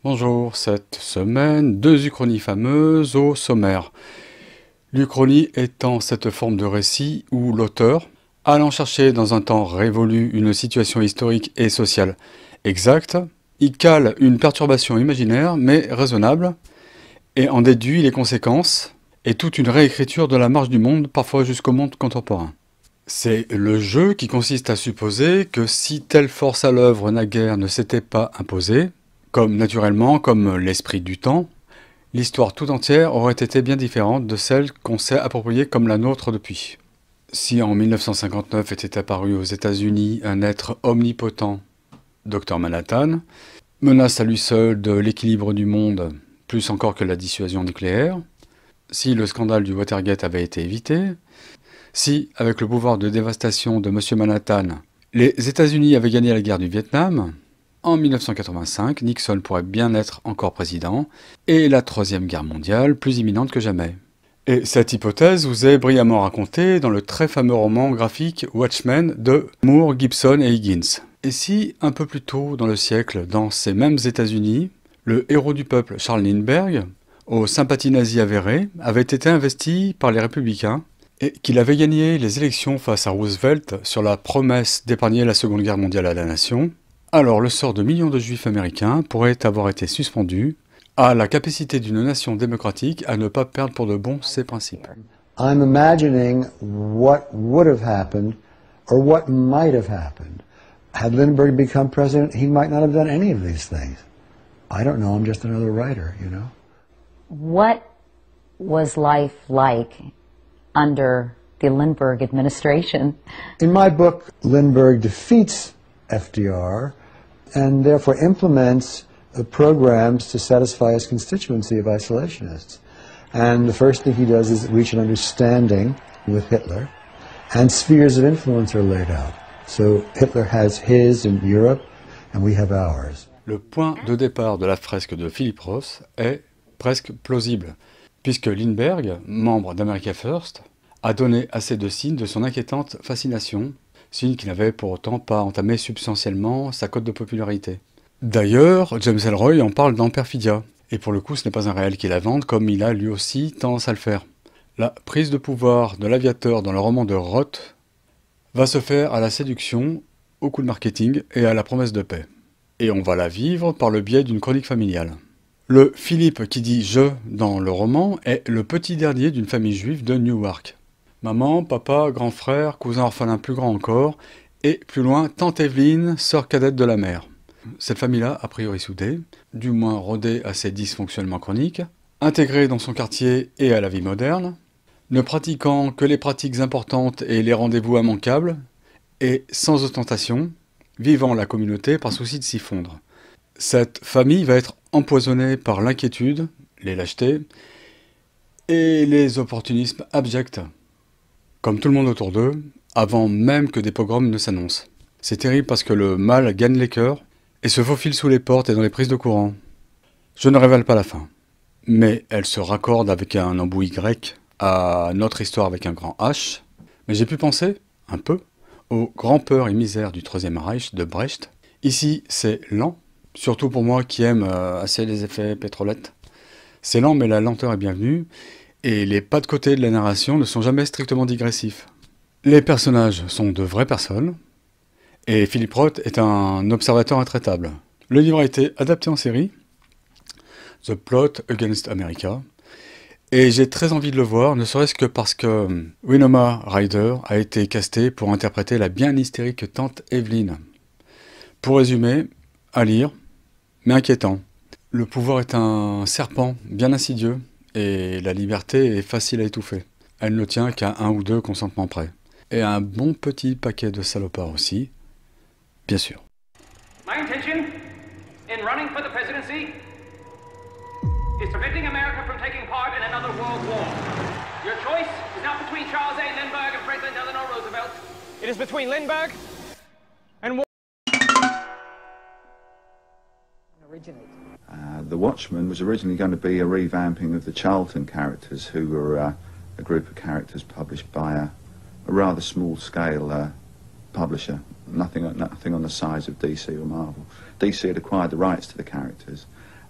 Bonjour, cette semaine, deux uchronies fameuses au sommaire. L'uchronie étant cette forme de récit où l'auteur, allant chercher dans un temps révolu une situation historique et sociale exacte, y cale une perturbation imaginaire mais raisonnable et en déduit les conséquences et toute une réécriture de la marche du monde, parfois jusqu'au monde contemporain. C'est le jeu qui consiste à supposer que si telle force à l'œuvre naguère ne s'était pas imposée, comme naturellement, comme l'esprit du temps, l'histoire tout entière aurait été bien différente de celle qu'on s'est appropriée comme la nôtre depuis. Si en 1959 était apparu aux États-Unis un être omnipotent, Dr Manhattan, menace à lui seul de l'équilibre du monde, plus encore que la dissuasion nucléaire, si le scandale du Watergate avait été évité, si, avec le pouvoir de dévastation de M. Manhattan, les États-Unis avaient gagné la guerre du Vietnam, en 1985, Nixon pourrait bien être encore président, et la Troisième Guerre mondiale plus imminente que jamais. Et cette hypothèse vous est brillamment racontée dans le très fameux roman graphique Watchmen de Moore, Gibson et Higgins. Et si, un peu plus tôt dans le siècle, dans ces mêmes États-Unis, le héros du peuple Charles Lindbergh, aux sympathies nazies avérées, avait été investi par les républicains, et qu'il avait gagné les élections face à Roosevelt sur la promesse d'épargner la Seconde Guerre mondiale à la nation, alors le sort de millions de juifs américains pourrait avoir été suspendu à la capacité d'une nation démocratique à ne pas perdre pour de bon ses principes. I'm imagining what would have happened or what might have happened. Had Lindbergh become president, he might not have done any of these things. I don't know, I'm just another writer, you know. What was life like under the Lindbergh administration? In my book, Lindbergh defeats FDR and therefore implements programs to satisfy his constituency of isolationists. And the first thing he does is reach an understanding with Hitler, and spheres of influence are laid out. So Hitler has his in Europe, and we have ours. Le point de départ de la fresque de Philip Roth est presque plausible, puisque Lindbergh, membre d'America First, a donné assez de signes de son inquiétante fascination, signe qui n'avait pour autant pas entamé substantiellement sa cote de popularité. D'ailleurs, James Ellroy en parle dans Perfidia, et pour le coup ce n'est pas un réel qu'il invente comme il a lui aussi tendance à le faire. La prise de pouvoir de l'aviateur dans le roman de Roth va se faire à la séduction, au coup de marketing et à la promesse de paix. Et on va la vivre par le biais d'une chronique familiale. Le Philippe qui dit « je » dans le roman est le petit dernier d'une famille juive de Newark. Maman, papa, grand frère, cousin orphelin plus grand encore, et plus loin, tante Evelyne, sœur cadette de la mère. Cette famille-là, a priori soudée, du moins rodée à ses dysfonctionnements chroniques, intégrée dans son quartier et à la vie moderne, ne pratiquant que les pratiques importantes et les rendez-vous immanquables, et sans ostentation, vivant la communauté par souci de s'y fondre. Cette famille va être empoisonnée par l'inquiétude, les lâchetés, et les opportunismes abjects, comme tout le monde autour d'eux, avant même que des pogroms ne s'annoncent. C'est terrible parce que le mal gagne les cœurs, et se faufile sous les portes et dans les prises de courant. Je ne révèle pas la fin, mais elle se raccorde avec un embouis grec à notre histoire avec un grand H, mais j'ai pu penser, un peu, aux grands peurs et misères du Troisième Reich de Brecht. Ici, c'est lent, surtout pour moi qui aime assez les effets pétrolettes. C'est lent, mais la lenteur est bienvenue, et les pas de côté de la narration ne sont jamais strictement digressifs. Les personnages sont de vraies personnes, et Philip Roth est un observateur intraitable. Le livre a été adapté en série, The Plot Against America, et j'ai très envie de le voir, ne serait-ce que parce que Winona Ryder a été castée pour interpréter la bien hystérique tante Evelyn. Pour résumer, à lire, mais inquiétant. Le pouvoir est un serpent bien insidieux, et la liberté est facile à étouffer. Elle ne tient qu'à un ou deux consentements près. Et un bon petit paquet de salopards aussi, bien sûr. My intention in running for the presidency is preventing America from taking part in another world war. Your choice is not between Charles A. Lindbergh and Franklin Delano Roosevelt. It is between Lindbergh and The Watchmen was originally going to be a revamping of the Charlton characters, who were a group of characters published by a rather small-scale publisher, nothing on the size of DC or Marvel. DC had acquired the rights to the characters,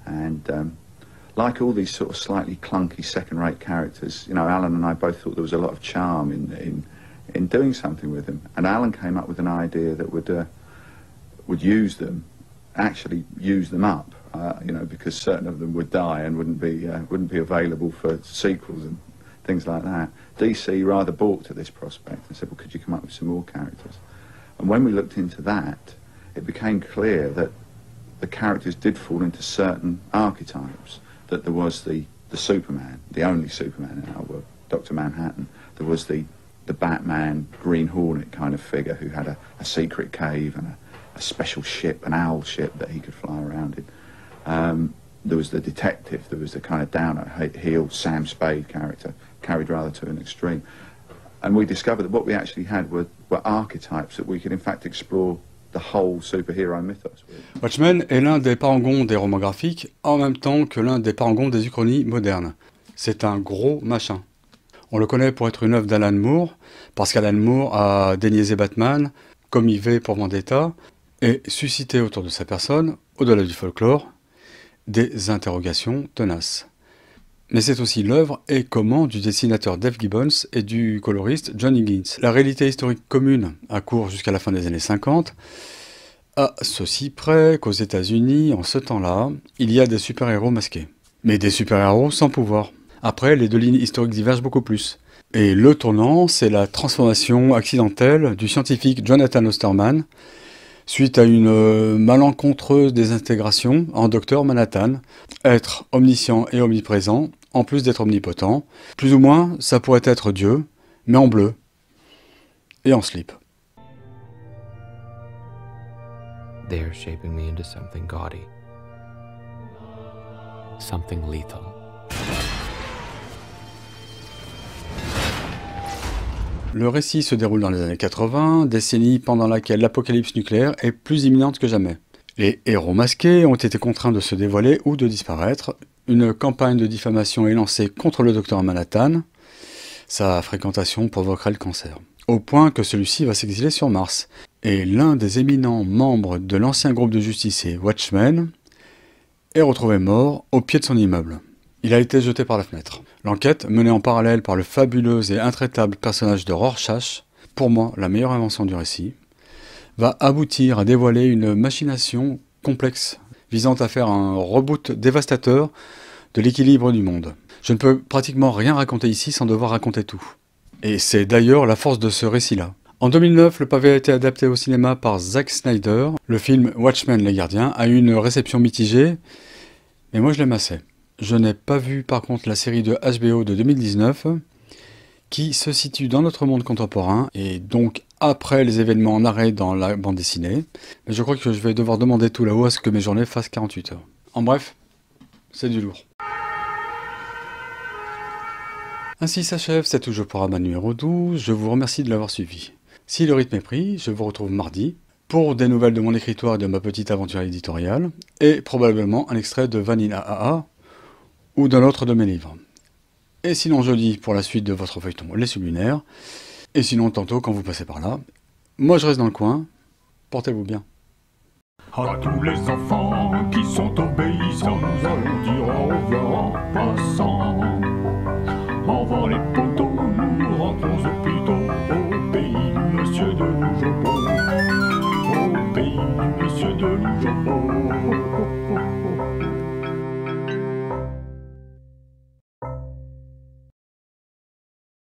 And like all these sort of slightly clunky second-rate characters, you know, Alan and I both thought there was a lot of charm in doing something with them. And Alan came up with an idea that would use them, actually use them up, you know, because certain of them would die and wouldn't be available for sequels and things like that. DC rather balked at this prospect and said, well, could you come up with some more characters? And when we looked into that, it became clear that the characters did fall into certain archetypes, that there was the Superman, the only Superman in our world, Dr. Manhattan. There was the Batman, Green Hornet kind of figure who had a secret cave and a special ship, an owl ship that he could fly around in. There was the detective, there was the kind of down-at-heel Sam Spade character, carried rather to an extreme. And we discovered that what we actually had were archetypes that we could in fact explore the whole superhero mythos with. Watchmen est l'un des parangons des romans graphiques, en même temps que l'un des parangons des uchronies modernes. C'est un gros machin. On le connaît pour être une œuvre d'Alan Moore, parce qu'Alan Moore a déniaisé Batman, comme IV pour Vendetta, et suscité autour de sa personne, au-delà du folklore, des interrogations tenaces. Mais c'est aussi l'œuvre et comment du dessinateur Dave Gibbons et du coloriste John Higgins. La réalité historique commune, à court jusqu'à la fin des années 50, à ceci près qu'aux États-Unis, en ce temps-là, il y a des super-héros masqués. Mais des super-héros sans pouvoir. Après, les deux lignes historiques divergent beaucoup plus. Et le tournant, c'est la transformation accidentelle du scientifique Jonathan Osterman, suite à une malencontreuse désintégration en Docteur Manhattan, être omniscient et omniprésent, en plus d'être omnipotent. Plus ou moins, ça pourrait être Dieu, mais en bleu et en slip. They are shaping me into something gaudy, something lethal. Le récit se déroule dans les années 80, décennie pendant laquelle l'apocalypse nucléaire est plus imminente que jamais. Les héros masqués ont été contraints de se dévoiler ou de disparaître. Une campagne de diffamation est lancée contre le docteur Manhattan. Sa fréquentation provoquerait le cancer. Au point que celui-ci va s'exiler sur Mars. Et l'un des éminents membres de l'ancien groupe de justiciers Watchmen est retrouvé mort au pied de son immeuble. Il a été jeté par la fenêtre. L'enquête, menée en parallèle par le fabuleux et intraitable personnage de Rorschach, pour moi la meilleure invention du récit, va aboutir à dévoiler une machination complexe visant à faire un reboot dévastateur de l'équilibre du monde. Je ne peux pratiquement rien raconter ici sans devoir raconter tout. Et c'est d'ailleurs la force de ce récit-là. En 2009, le pavé a été adapté au cinéma par Zack Snyder. Le film Watchmen les Gardiens a eu une réception mitigée, mais moi je l'aime assez. Je n'ai pas vu par contre la série de HBO de 2019, qui se situe dans notre monde contemporain, et donc après les événements narrés dans la bande dessinée. Mais je crois que je vais devoir demander tout là-haut à ce que mes journées fassent 48 heures. En bref, c'est du lourd. Ainsi s'achève cette Toujours pour Rabat numéro 12, je vous remercie de l'avoir suivi. Si le rythme est pris, je vous retrouve mardi pour des nouvelles de mon écritoire et de ma petite aventure éditoriale, et probablement un extrait de Vanilla AA, ou d'un autre de mes livres. Et sinon jeudi pour la suite de votre feuilleton Les Sublunaires, et sinon tantôt quand vous passez par là. Moi je reste dans le coin, portez-vous bien. À tous les enfants qui sont obéissants, nous allons dire au revoir en passant.